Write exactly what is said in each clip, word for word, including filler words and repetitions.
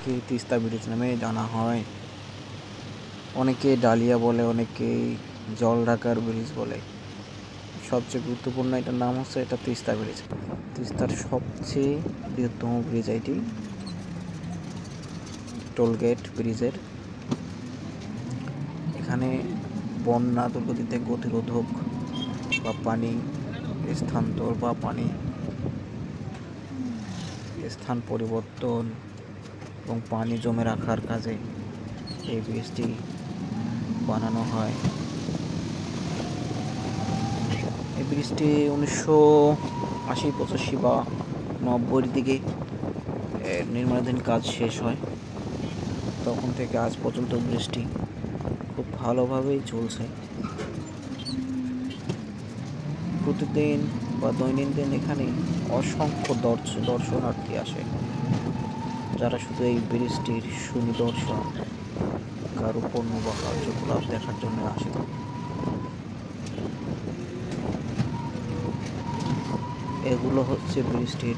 ব্রিজকে Teesta bridge নামে জানা হয়। অনেকে ডালিয়া বলে, অনেকেই জল ঢাকার ব্রিজ বলে। সবচেয়ে গুরুত্বপূর্ণ এটার নাম হচ্ছে এটা তিস্তা ব্রিজ। তিস্তার সবচেয়ে বৃহত্তম ব্রিজ এটি, টোলগেট ব্রিজের। এখানে বন্যা দুর্গতিতে গতিরোধক বা পানি স্থানান্তর বা পানি স্থান পরিবর্তন এবং পানি জমে রাখার কাজে এই ব্রিজটি বানানো হয়। এই ব্রিজটি উনিশশো আশি পঁচাশি বা নব্বইয়ের দিকে নির্মাণাধীন কাজ শেষ হয়। তখন থেকে আজ পর্যন্ত ব্রিজটি খুব ভালোভাবেই চলছে। প্রতিদিন বা দৈনন্দিন এখানে অসংখ্য দর্শনার্থী আসে, যারা শুধু এই ব্রিজটির সুনিদর্শন কারুপণ্য বা কার্যকলাপ দেখার জন্য আসে। এগুলো হচ্ছে ব্রিজটির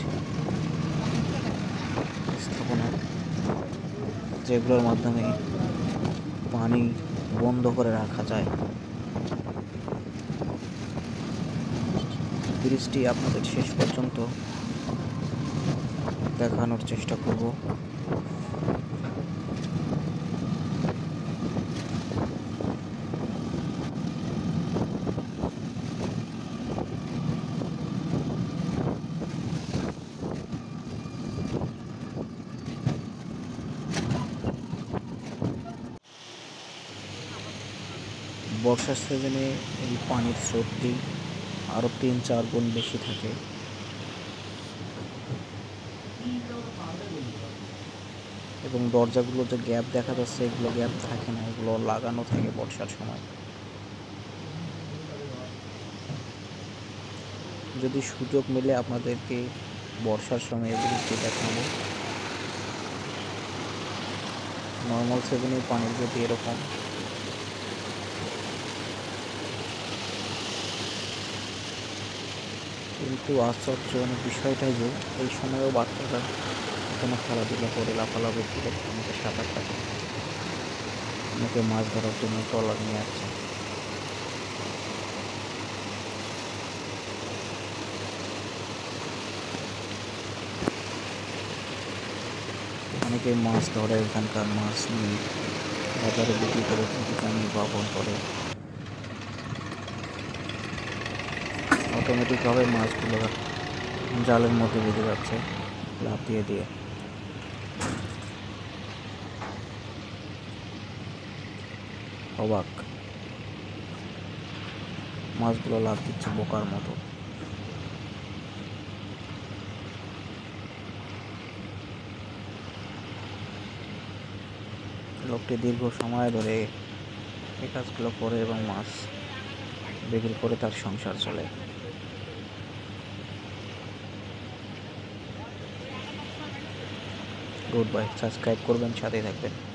স্থাপনা, যেগুলোর মাধ্যমে পানি বন্ধ করে রাখা যায়। ব্রিজটি আপনাদের শেষ পর্যন্ত দেখানোর চেষ্টা করব। বর্ষার সিজনে এই পানির স্রোতটি আরও তিন চার গুণ বেশি থাকে। এবং দরজাগুলো যে গ্যাপ দেখা যাচ্ছে, এগুলো গ্যাপ থাকে না, এগুলো লাগানো থাকে বর্ষার সময়। যদি সুযোগ মিলে আপনাদেরকে বর্ষার সময় এই ব্রিজটি দেখাবো। নর্মাল সিজনে পানির গতি এরকম। কিন্তু আশ্চর্যজনক বিষয়টাই যে এই সময়ও বাচ্চারা এখানে খেলাধুলা করে, লাফালাফি করে, অনেকে সাঁতার কাটে, অনেকে মাছ ধরার জন্য ট্রলার নিয়ে আসছে। অনেকে মাছ ধরে, এখানকার মাছ নিয়ে বাজারে বিক্রি করে জীবিকা নির্বাহন করে। অটোমেটিকভাবে মাছগুলো জালের মধ্যে বেঁধে যাচ্ছে লাফ দিয়ে দিয়ে। অবাক, মাছগুলো লাফ দিচ্ছে বোকার মতো। লোকটি দীর্ঘ সময় ধরে এই কাজগুলো করে এবং মাছ বিক্রি করে তার সংসার চলে। গুড বাই, সাবস্ক্রাইব করবেন, সাথে থাকবেন।